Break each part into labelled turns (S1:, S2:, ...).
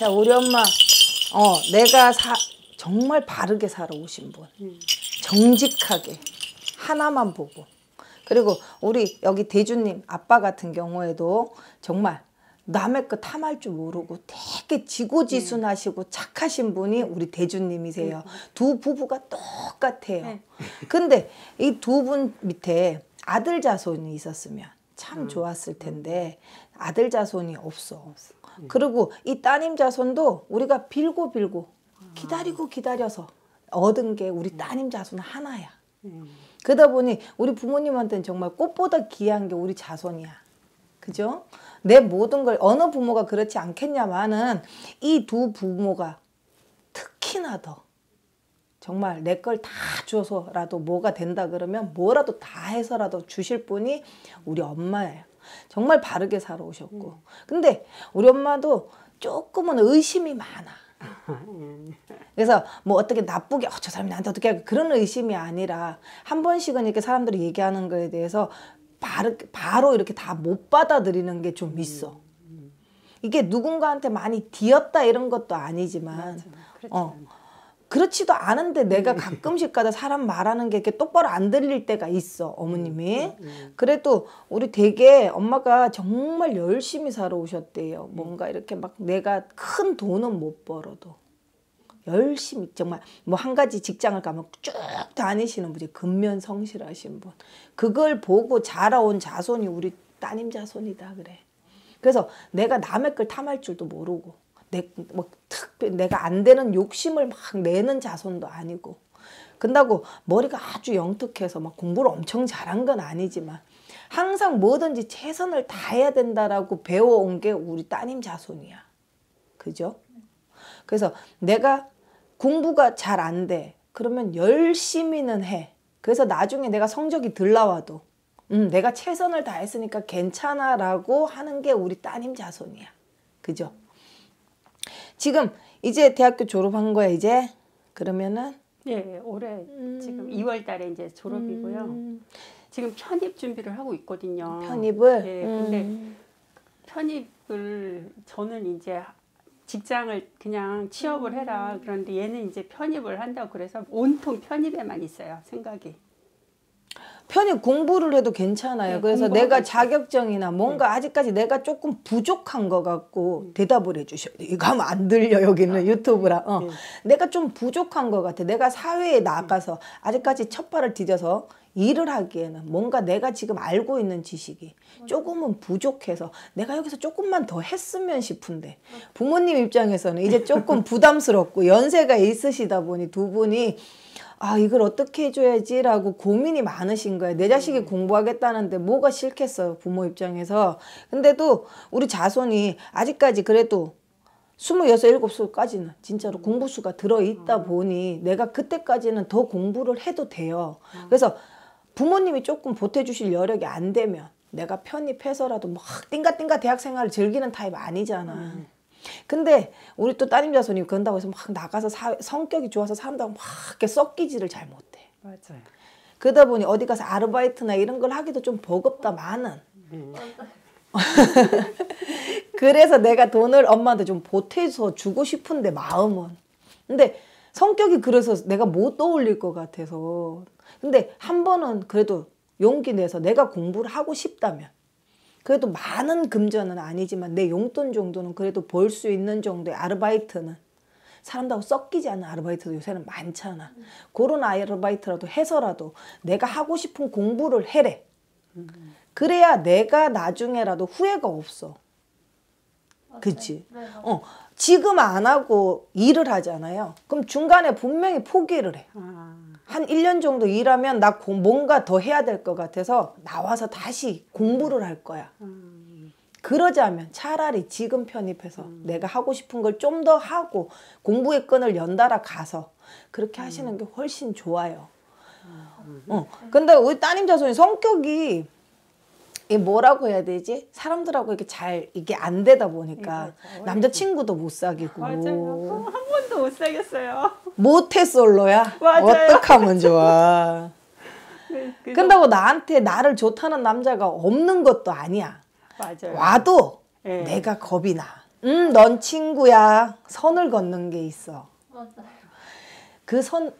S1: 자, 우리 엄마, 내가 정말 바르게 살아오신 분. 정직하게. 하나만 보고. 그리고 우리 여기 대주님 아빠 같은 경우에도 정말 남의 거 탐할 줄 모르고 되게 지고지순하시고 착하신 분이 우리 대주님이세요. 두 부부가 똑같아요. 근데 이 두 분 밑에 아들 자손이 있었으면 참 좋았을 텐데 아들 자손이 없어. 그리고 이 따님 자손도 우리가 빌고 기다리고 기다려서 얻은 게 우리 따님 자손 하나야. 그러다 보니 우리 부모님한테는 정말 꽃보다 귀한 게 우리 자손이야. 그죠? 내 모든 걸 어느 부모가 그렇지 않겠냐마는 이 두 부모가 특히나 더 정말 내 걸 다 줘서라도 뭐가 된다 그러면 뭐라도 다 해서라도 주실 분이 우리 엄마예요. 정말 바르게 살아오셨고. 근데 우리 엄마도 조금은 의심이 많아. 그래서 뭐 어떻게 나쁘게 저 사람이 나한테 어떻게 할까 그런 의심이 아니라 한 번씩은 이렇게 사람들이 얘기하는 거에 대해서 바로 이렇게 다 못 받아들이는 게 좀 있어. 이게 누군가한테 많이 뒤었다 이런 것도 아니지만 그렇지도 않은데 내가 가끔씩 가다 사람 말하는 게 이렇게 똑바로 안 들릴 때가 있어, 어머님이. 그래도 우리 되게 엄마가 정말 열심히 살아오셨대요. 뭔가 이렇게 막 내가 큰 돈은 못 벌어도 열심히 정말 뭐 한 가지 직장을 가면 쭉 다니시는 분이 근면성실하신 분. 그걸 보고 자라온 자손이 우리 따님 자손이다 그래. 그래서 내가 남의 걸 탐할 줄도 모르고 내가 안 되는 욕심을 막 내는 자손도 아니고 근다고 머리가 아주 영특해서 막 공부를 엄청 잘한 건 아니지만 항상 뭐든지 최선을 다해야 된다라고 배워온 게 우리 따님 자손이야. 그죠? 그래서 내가 공부가 잘 안 돼. 그러면 열심히는 해. 그래서 나중에 내가 성적이 덜 나와도 내가 최선을 다했으니까 괜찮아 라고 하는 게 우리 따님 자손이야. 그죠? 지금 이제 대학교 졸업한 거야 이제? 그러면은?
S2: 네, 올해 지금 2월 달에 이제 졸업이고요. 지금 편입 준비를 하고 있거든요.
S1: 편입을?
S2: 네, 근데 편입을 저는 이제 직장을 그냥 취업을 해라. 그런데 얘는 이제 편입을 한다고 그래서 온통 편입에만 있어요, 생각이.
S1: 편입 공부를 해도 괜찮아요.
S2: 네,
S1: 그래서 내가 자격증이나 뭔가 아직까지 내가 조금 부족한 것 같고 대답을 해주셔야 돼. 이거 하면 안 들려 여기는 유튜브라. 내가 좀 부족한 것 같아. 내가 사회에 나가서 아직까지 첫 발을 디뎌서 일을 하기에는 뭔가 내가 지금 알고 있는 지식이 조금은 부족해서 내가 여기서 조금만 더 했으면 싶은데 부모님 입장에서는 이제 조금 부담스럽고 연세가 있으시다 보니 두 분이 이걸 어떻게 해줘야지 라고 고민이 많으신 거예요. 내 자식이 공부하겠다는데 뭐가 싫겠어요, 부모 입장에서. 근데도 우리 자손이 아직까지 그래도 26, 7살까지는 진짜로 공부수가 들어있다 보니 내가 그때까지는 더 공부를 해도 돼요. 그래서 부모님이 조금 보태주실 여력이 안 되면 내가 편입해서라도 막 띵가띵가 대학 생활을 즐기는 타입 아니잖아. 근데 우리 또 따님 자손이 그런다고 해서 막 나가서 성격이 좋아서 사람들하고 막 이렇게 섞이지를 잘 못해.
S2: 맞아요.
S1: 그러다 보니 어디 가서 아르바이트나 이런 걸 하기도 좀 버겁다마는 그래서 내가 돈을 엄마한테 좀 보태서 주고 싶은데 마음은. 근데 성격이 그래서 내가 못 떠올릴 것 같아서. 근데 한 번은 그래도 용기 내서 내가 공부를 하고 싶다면 그래도 많은 금전은 아니지만 내 용돈 정도는 그래도 벌 수 있는 정도의 아르바이트는 사람들하고 섞이지 않는 아르바이트도 요새는 많잖아. 그런 아르바이트라도 해서라도 내가 하고 싶은 공부를 해래. 그래야 내가 나중에라도 후회가 없어. 그치? 지금 안 하고 일을 하잖아요. 그럼 중간에 분명히 포기를 해. 한 1년 정도 일하면 나 뭔가 더 해야 될 것 같아서 나와서 다시 공부를 할 거야. 그러자면 차라리 지금 편입해서 내가 하고 싶은 걸 좀 더 하고 공부의 끈을 연달아 가서 그렇게 하시는 게 훨씬 좋아요. 근데 우리 따님 자손이 성격이 뭐라고 해야 되지? 사람들하고 이렇게 잘 이게 안 되다 보니까 남자친구도 못 사귀고.
S2: 맞아요. 한 번도 못 사귀었어요.
S1: 모태솔로야?
S2: 맞아요.
S1: 어떡하면 좋아.
S2: 근다고
S1: 나한테 나를 좋다는 남자가 없는 것도 아니야.
S2: 맞아요.
S1: 와도 내가 겁이 나. 넌 친구야. 선을 걷는 게 있어.
S3: 맞아요.
S1: 그 선,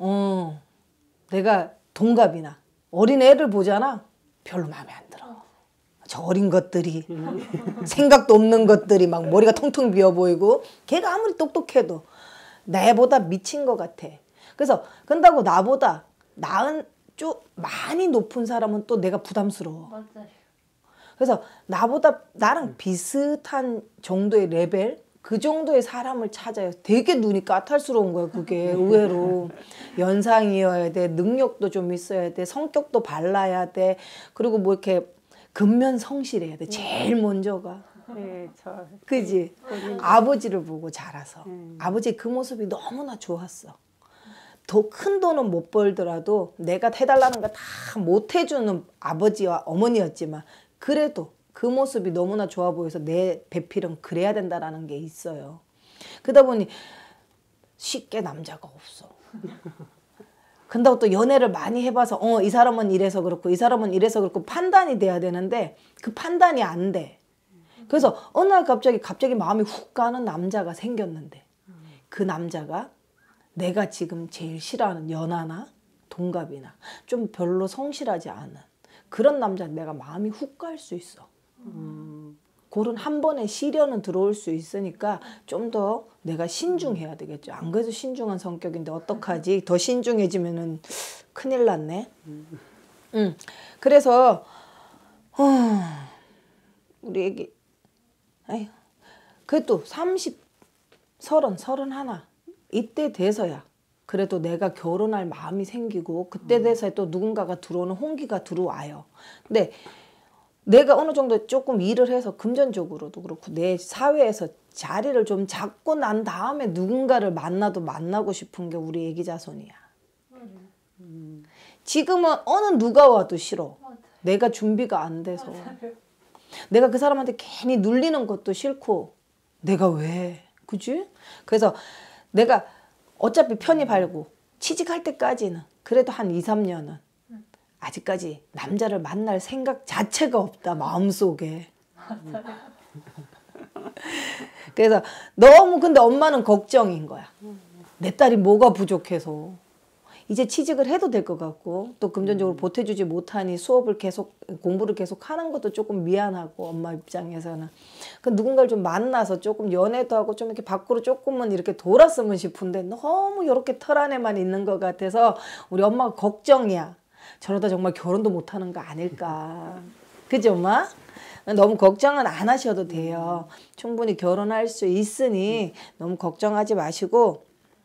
S1: 내가 동갑이나 어린 애를 보잖아. 별로 마음에 안 들어. 저 어린 것들이 생각도 없는 것들이 막 머리가 텅텅 비어 보이고 걔가 아무리 똑똑해도 나보다 미친 것 같아. 그래서 근다고 나보다 나은 좀 많이 높은 사람은 또 내가 부담스러워.
S3: 맞아요.
S1: 그래서 나보다 나랑 비슷한 정도의 레벨 그 정도의 사람을 찾아요. 되게 눈이 까탈스러운 거야. 그게 의외로 연상이어야 돼. 능력도 좀 있어야 돼. 성격도 발라야 돼. 그리고 뭐 이렇게 근면 성실해야 돼. 제일 먼저가.
S2: 네, 저
S1: 그지? 아버지를 보고 자라서. 아버지 그 모습이 너무나 좋았어. 더 큰 돈은 못 벌더라도 내가 해달라는 거 다 못 해주는 아버지와 어머니였지만 그래도 그 모습이 너무나 좋아 보여서 내 배필은 그래야 된다라는 게 있어요. 그러다 보니 쉽게 남자가 없어. 근데 또 연애를 많이 해봐서 이 사람은 이래서 그렇고 이 사람은 이래서 그렇고 판단이 돼야 되는데 그 판단이 안 돼. 그래서 어느 날 갑자기 마음이 훅 가는 남자가 생겼는데 그 남자가 내가 지금 제일 싫어하는 연하나 동갑이나 좀 별로 성실하지 않은 그런 남자 내가 마음이 훅 갈 수 있어. 그런 한 번에 시련은 들어올 수 있으니까 좀 더 내가 신중해야 되겠죠. 안 그래도 신중한 성격인데 어떡하지? 더 신중해지면은 큰일 났네. 그래서 우리 애기 아휴 그래도 30, 30, 31 이때 돼서야 그래도 내가 결혼할 마음이 생기고 그때 돼서 또 누군가가 들어오는 홍기가 들어와요. 근데 내가 어느 정도 조금 일을 해서 금전적으로도 그렇고 내 사회에서 자리를 좀 잡고 난 다음에 누군가를 만나고 싶은 게 우리 애기 자손이야. 지금은 어느 누가 와도 싫어. 내가 준비가 안 돼서. 내가 그 사람한테 괜히 눌리는 것도 싫고 내가 왜 그지? 그래서 내가 어차피 편입하려고 취직할 때까지는 그래도 한 2, 3년은 아직까지 남자를 만날 생각 자체가 없다 마음속에. 그래서 너무 근데 엄마는 걱정인 거야. 내 딸이 뭐가 부족해서 이제 취직을 해도 될 것 같고 또 금전적으로 보태주지 못하니 공부를 계속 하는 것도 조금 미안하고 엄마 입장에서는 그 누군가를 좀 만나서 조금 연애도 하고 좀 이렇게 밖으로 조금은 이렇게 돌았으면 싶은데 너무 이렇게 털 안에만 있는 것 같아서 우리 엄마가 걱정이야. 저러다 정말 결혼도 못하는 거 아닐까. 그죠 엄마? 너무 걱정은 안 하셔도 돼요. 충분히 결혼할 수 있으니 너무 걱정하지 마시고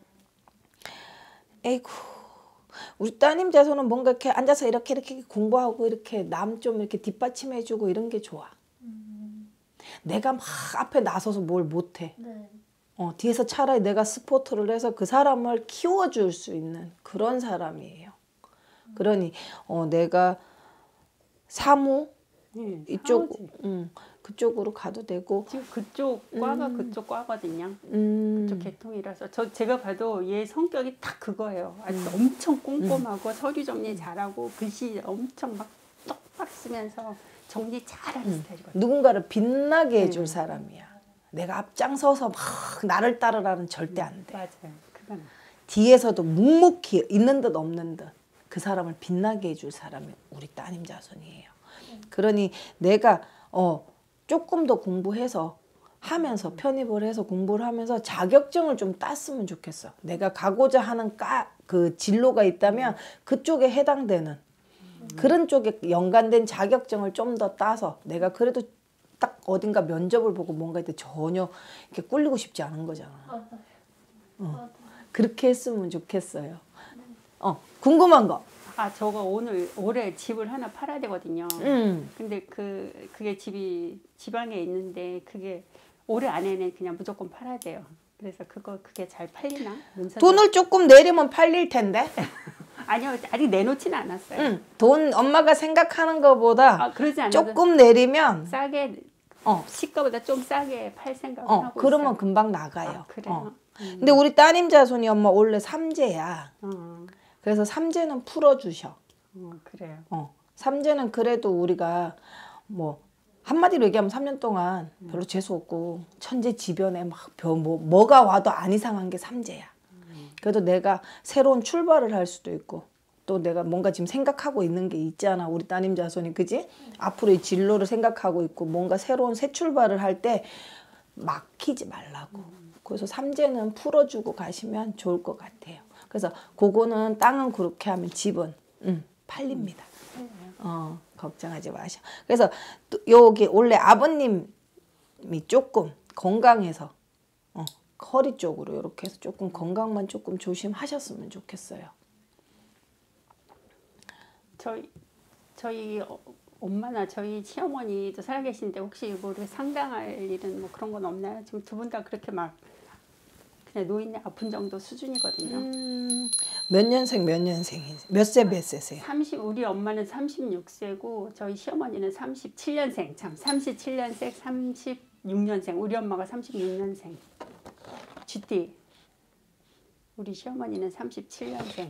S1: 에이구 우리 따님 자손은 뭔가 이렇게 앉아서 이렇게 공부하고 이렇게 남 좀 이렇게 뒷받침해주고 이런 게 좋아. 내가 막 앞에 나서서 뭘 못해.
S3: 네.
S1: 뒤에서 차라리 내가 스포트를 해서 그 사람을 키워줄 수 있는 그런 사람이에요. 그러니 내가 사무 이쪽 그쪽으로 가도 되고
S2: 지금 그쪽 과가 그쪽 과거든요. 그쪽 계통이라서 제가 봐도 얘 성격이 딱 그거예요. 아주 엄청 꼼꼼하고 서류 정리 잘하고 글씨 엄청 막 똑박 쓰면서 정리 잘하는 스타일이거든요.
S1: 누군가를 빛나게 해줄 사람이야. 내가 앞장서서 막 나를 따르라는 절대 안 돼.
S2: 맞아요. 그건
S1: 뒤에서도 묵묵히 있는 듯 없는 듯 그 사람을 빛나게 해줄 사람이 우리 따님 자손이에요. 그러니 내가 조금 더 공부해서 하면서 편입을 해서 공부를 하면서 자격증을 좀 땄으면 좋겠어. 내가 가고자 하는 그 진로가 있다면 그쪽에 해당되는 그런 쪽에 연관된 자격증을 좀 더 따서 내가 그래도 딱 어딘가 면접을 보고 뭔가 할 때 전혀 이렇게 꿀리고 싶지 않은 거잖아.
S3: 맞아요.
S1: 그렇게 했으면 좋겠어요. 궁금한 거.
S2: 저거 올해 집을 하나 팔아야 되거든요. 근데 그게 집이 지방에 있는데 그게 올해 안에는 그냥 무조건 팔아야 돼요. 그래서 그게 잘 팔리나?
S1: 돈을 조금 내리면 팔릴 텐데.
S2: 아니요, 아직 내놓지는 않았어요.
S1: 돈 엄마가 생각하는 것보다
S2: 그러지 않아도
S1: 조금 내리면
S2: 싸게 시가보다 좀 싸게 팔 생각을 하고
S1: 그러면
S2: 있어요.
S1: 금방 나가요.
S2: 그래요?
S1: 근데 우리 따님 자손이 엄마 원래 삼재야. 그래서 삼재는 풀어주셔.
S2: 그래요.
S1: 삼재는 그래도 우리가 뭐 한마디로 얘기하면 3년 동안 별로 재수 없고 천재지변에 막 뭐가 와도 안 이상한 게 삼재야. 그래도 내가 새로운 출발을 할 수도 있고 또 내가 뭔가 지금 생각하고 있는 게 있잖아. 우리 따님 자손이 그지? 앞으로의 진로를 생각하고 있고 뭔가 새로운 새 출발을 할 때 막히지 말라고. 그래서 삼재는 풀어주고 가시면 좋을 것 같아요. 그래서 그거는 땅은 그렇게 하면 집은 팔립니다. 걱정하지 마셔. 그래서 또 여기 원래 아버님이 조금 건강해서 허리 쪽으로 이렇게 해서 조금 건강만 조금 조심하셨으면 좋겠어요.
S2: 저희 엄마나 저희 시어머니도 살아계신데 혹시 뭐를 상담할 일은 뭐 그런 건 없나요? 지금 두 분 다 그렇게 막 그냥 노인네 아픈 정도 수준이거든요.
S1: 몇 년생 몇 년생이세요? 몇 세 몇 세세요?
S2: 우리 엄마는 36세고 저희 시어머니는 37년생. 참 37년생, 36년생. 우리 엄마가 36년생. 쥐띠. 우리 시어머니는 37년생.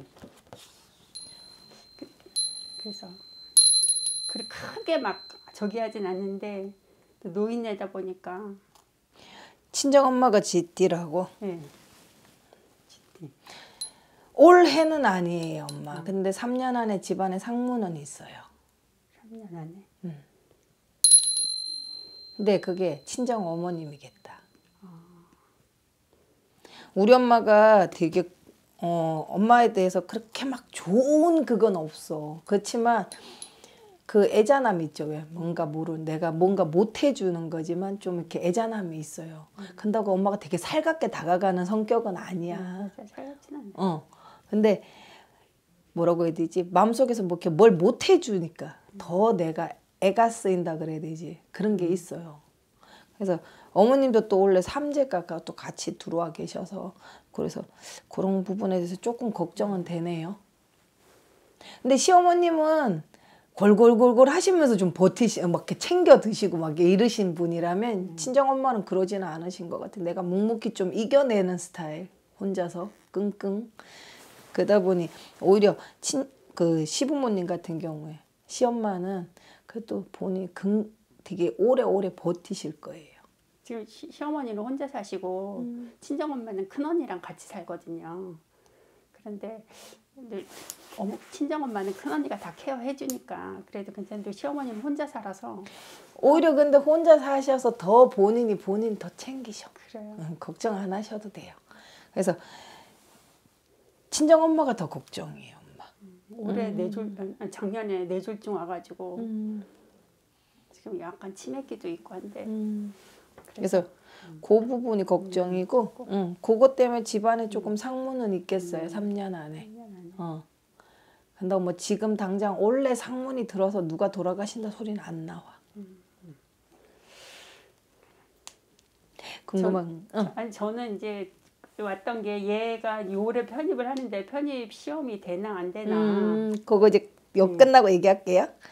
S2: 그래서 그렇게 크게 막 저기 하진 않는데 또 노인네다 보니까
S1: 친정엄마가 쥐띠라고?
S2: 네. 쥐띠.
S1: 올해는 아니에요 엄마. 근데 3년 안에 집안에 상문은 있어요.
S2: 3년 안에?
S1: 근데 그게 친정어머님이겠다. 우리 엄마가 되게 엄마에 대해서 그렇게 막 좋은 그건 없어. 그렇지만 그 애잔함이 있죠. 왜? 내가 뭔가 못 해주는 거지만 좀 이렇게 애잔함이 있어요. 근다고 엄마가 되게 살갑게 다가가는 성격은 아니야.
S2: 살갑진 않네.
S1: 근데 뭐라고 해야 되지? 마음속에서 뭐 이렇게 뭘 못 해주니까 더 내가 애가 쓰인다 그래야 되지. 그런 게 있어요. 그래서 어머님도 또 원래 삼재가가 또 같이 들어와 계셔서 그래서 그런 부분에 대해서 조금 걱정은 되네요. 근데 시어머님은 골골골골 하시면서 좀 막 이렇게 챙겨 드시고 막 이러신 분이라면 친정엄마는 그러지는 않으신 것 같아요. 내가 묵묵히 좀 이겨내는 스타일. 혼자서 끙끙. 그러다 보니 오히려 그 시부모님 같은 경우에 시엄마는 그래도 본인이 되게 오래오래 버티실 거예요.
S2: 지금 시어머니는 혼자 사시고 친정엄마는 큰언니랑 같이 살거든요. 그런데 친정엄마는 큰언니가 다 케어해주니까 그래도 괜찮은데 시어머니는 혼자 살아서
S1: 오히려 근데 혼자 사셔서 더 본인 더 챙기셔.
S2: 그래요.
S1: 걱정 안 하셔도 돼요. 그래서 친정엄마가 더 걱정이에요. 엄마.
S2: 올해 작년에 뇌졸중 와가지고 지금 약간 치매기도 있고 한데
S1: 그래서 그 부분이 걱정이고 그것 때문에 집안에 조금 상문은 있겠어요. 3년 안에. 근데 뭐 지금 당장 원래 상문이 들어서 누가 돌아가신다 소리는 안 나와. 궁금한.
S2: 아니 저는 이제 왔던 게 얘가 올해 편입을 하는데 편입 시험이 되나 안 되나.
S1: 그거 이제 끝나고 얘기할게요.